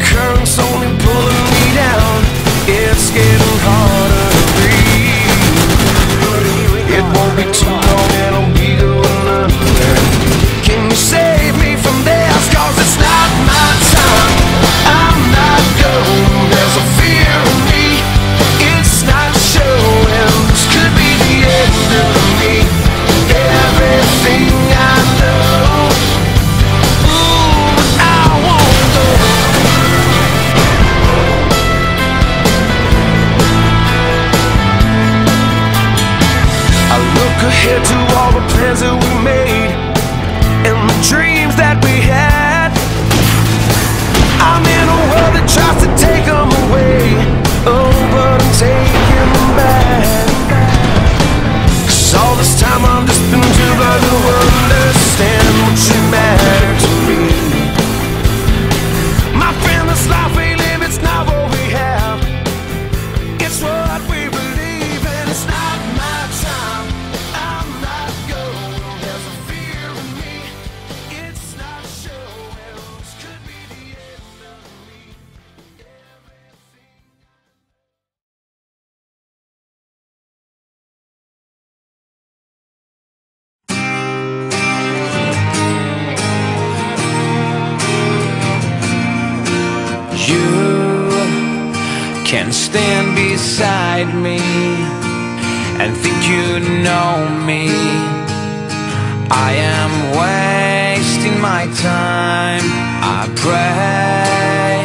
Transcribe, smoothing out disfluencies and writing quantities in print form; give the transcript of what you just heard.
current's only pulling me down. It's getting harder to breathe. It won't be too long and I'll be going under. Can you save me from this? Cause it's not my time. I'm not going. There's a fear in me. It's not showing. This could be the end of me. Everything I know. Ooh, but I won't go. I look ahead to all the plans that we made and the dreams that we had. I'm in a world that tries to take them away. Oh, but I'm taking them back. 'Cause all this time I've just been too blind to understand what you matter to me. My friend, this life we live, it's not what we have. It's what we believe, and it's not my time. I'm not going. There's a fear in me. It's not showing. This could be the end of me. You can stand beside me and think you know me. I am wasting my time. I pray